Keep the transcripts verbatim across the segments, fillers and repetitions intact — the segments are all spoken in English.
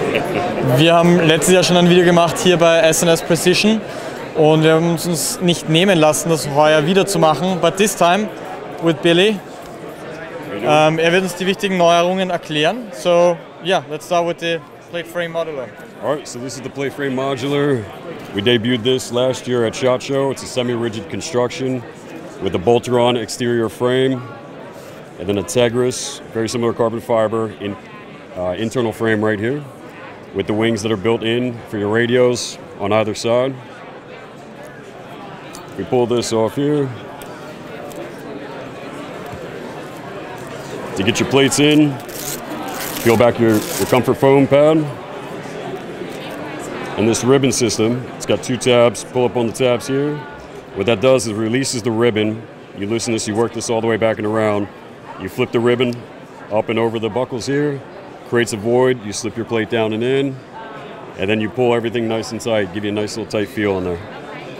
Wir haben letztes Jahr schon ein Video gemacht hier bei S N S Precision und wir haben uns nicht nehmen lassen, das heuer wieder zu machen. But this time with Billy. Um, er wird uns die wichtigen Neuerungen erklären. So, yeah, let's start with the plate frame modular. All right, so this is the plate frame modular. We debuted this last year at SHOT Show. It's a semi-rigid construction with a Bolteron exterior frame and then a Tegris, very similar carbon fiber, in, uh, internal frame right here with the wings that are built in for your radios on either side. We pull this off here. To get your plates in, peel back your, your comfort foam pad. And this ribbon system, it's got two tabs, pull up on the tabs here. What that does is it releases the ribbon. You loosen this, you work this all the way back and around. You flip the ribbon up and over the buckles here, creates a void, you slip your plate down and in, and then you pull everything nice and tight, give you a nice little tight feel in there.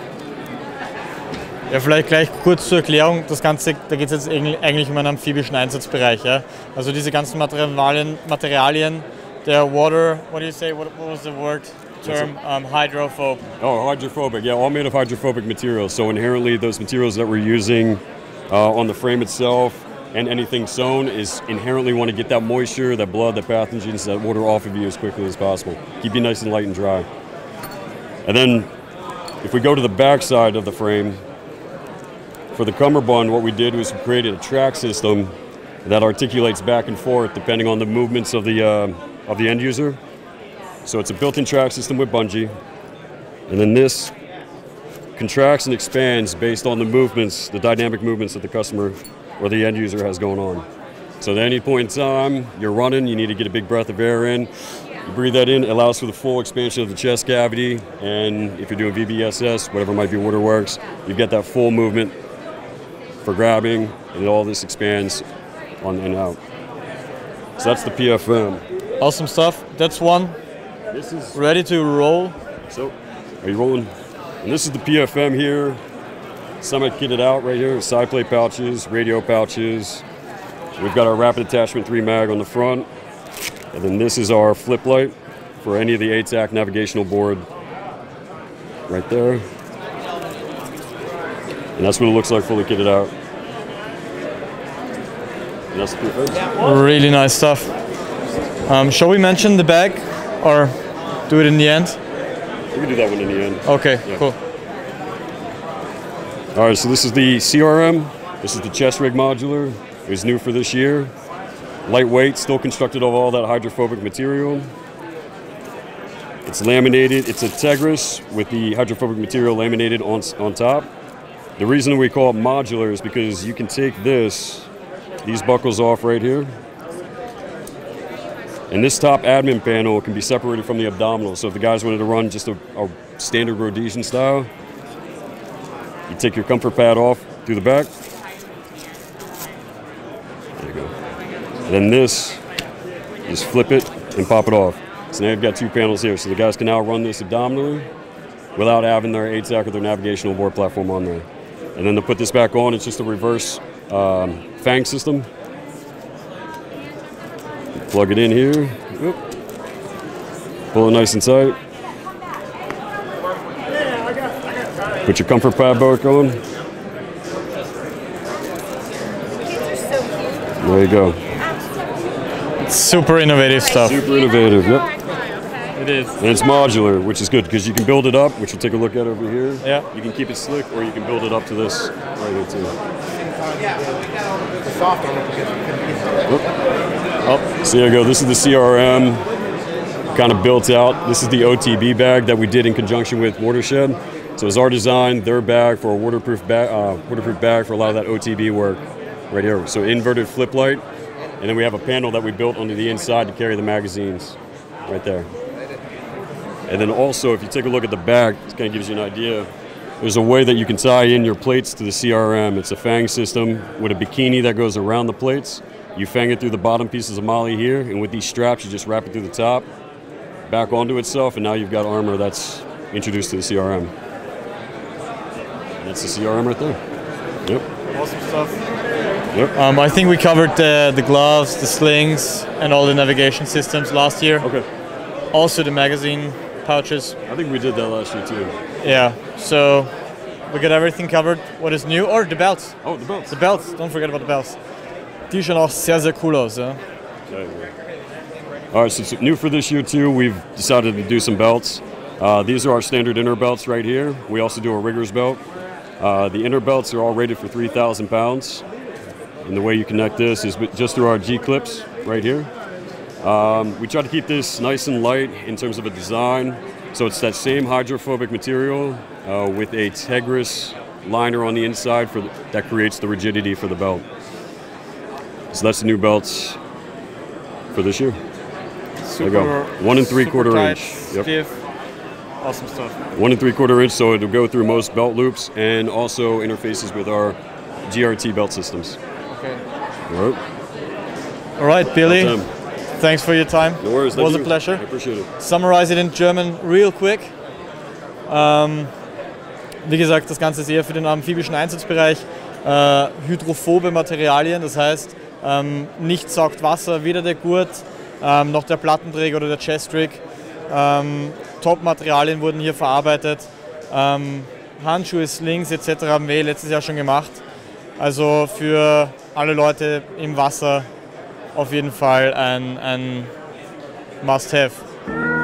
Ja, vielleicht gleich kurz zur Erklärung, das Ganze, da geht es jetzt eigentlich um einen amphibischen Einsatzbereich. Ja? Also diese ganzen Materialien, Materialien, der Water, what do you say, what, what was the word term, um, hydrophobe? Oh, hydrophobic, yeah, all made of hydrophobic materials. So inherently those materials that we're using uh, on the frame itself and anything sewn is inherently want to get that moisture, that blood, that pathogens, that water off of you as quickly as possible. Keep you nice and light and dry. And then if we go to the back side of the frame, for the cummerbund, what we did was we created a track system that articulates back and forth depending on the movements of the, uh, of the end user. So it's a built-in track system with bungee. And then this contracts and expands based on the movements, the dynamic movements that the customer or the end user has going on. So at any point in time, you're running, you need to get a big breath of air in. You breathe that in, it allows for the full expansion of the chest cavity. And if you're doing V B S S, whatever might be waterworks, you get that full movement for grabbing, and all this expands on and out. So that's the P F M. Awesome stuff. That's one. This is ready to roll. So, are you rolling? And this is the P F M here. Semi-kitted out right here. Side plate pouches, radio pouches. We've got our rapid attachment three mag on the front, and then this is our flip light for any of the A T A C navigational board. Right there. And that's what it looks like fully kitted out. And that's the P F M. Really nice stuff. Um, shall we mention the bag or do it in the end? We can do that one in the end. Okay, yeah. Cool. All right, so this is the C R M. This is the chest rig modular. It was new for this year. Lightweight, still constructed of all that hydrophobic material. It's laminated. It's a Tegris with the hydrophobic material laminated on, on top. The reason we call it modular is because you can take this, these buckles off right here, and this top admin panel can be separated from the abdominal. So if the guys wanted to run just a, a standard Rhodesian style, you take your comfort pad off through the back. There you go. And then this, you just flip it and pop it off. So now you've got two panels here. So the guys can now run this abdominally without having their A T A C or their navigational board platform on there. And then to put this back on, it's just a reverse um, fang system. Plug it in here. Oop. Pull it nice and tight. Put your comfort pad back on. There you go. Super innovative stuff. Super innovative, yep. It is. And it's modular, which is good because you can build it up, which we'll take a look at over here. Yeah. You can keep it slick, or you can build it up to this right here too. Oh, so there you go. This is the C R M, kind of built out. This is the O T B bag that we did in conjunction with Watershed. So it's our design, their bag for a waterproof bag, uh, waterproof bag for a lot of that O T B work right here. So inverted flip light, and then we have a panel that we built onto the inside to carry the magazines right there. And then also, if you take a look at the back, it kind of gives you an idea. There's a way that you can tie in your plates to the C R M. It's a fang system with a bikini that goes around the plates. You fang it through the bottom pieces of MOLLE here, and with these straps, you just wrap it through the top, back onto itself, and now you've got armor that's introduced to the C R M. And that's the C R M right there. Yep. Awesome stuff. Yep. Um, I think we covered the, the gloves, the slings, and all the navigation systems last year. Okay. also the magazine pouches. I think we did that last year too. Yeah, so we got everything covered. What is new? Or the belts. Oh, the belts. The belts, don't forget about the belts. Die schauen auch sehr, sehr cool aus. Ja? All right, so, so new for this year too, we've decided to do some belts. Uh, these are our standard inner belts right here. We also do a rigger's belt. Uh, the inner belts are all rated for three thousand pounds. And the way you connect this is just through our G-clips right here. Um, we try to keep this nice and light in terms of a design. So it's that same hydrophobic material uh, with a Tegris liner on the inside for the, that creates the rigidity for the belt. So that's the new belts for this year. Super, there you go. One and three quarter tight, inch. Yep. Stiff. Awesome stuff. One and three quarter inch, so it'll go through most belt loops and also interfaces with our G R T belt systems. Okay. All right. All right, Billy. Well, thanks for your time. No worries. It was Thank a you. pleasure. I appreciate it. Summarize it in German real quick. Ähm, wie gesagt, das Ganze ist eher für den amphibischen Einsatzbereich. Äh, hydrophobe Materialien, das heißt, ähm, nicht saugt Wasser, weder der Gurt, ähm, noch der Plattenträger oder der Chest-Rig. Ähm, Top-Materialien wurden hier verarbeitet. Ähm, Handschuhe, Slings et cetera haben wir letztes Jahr schon gemacht. Also für alle Leute im Wasser auf jeden Fall ein, ein Must-Have.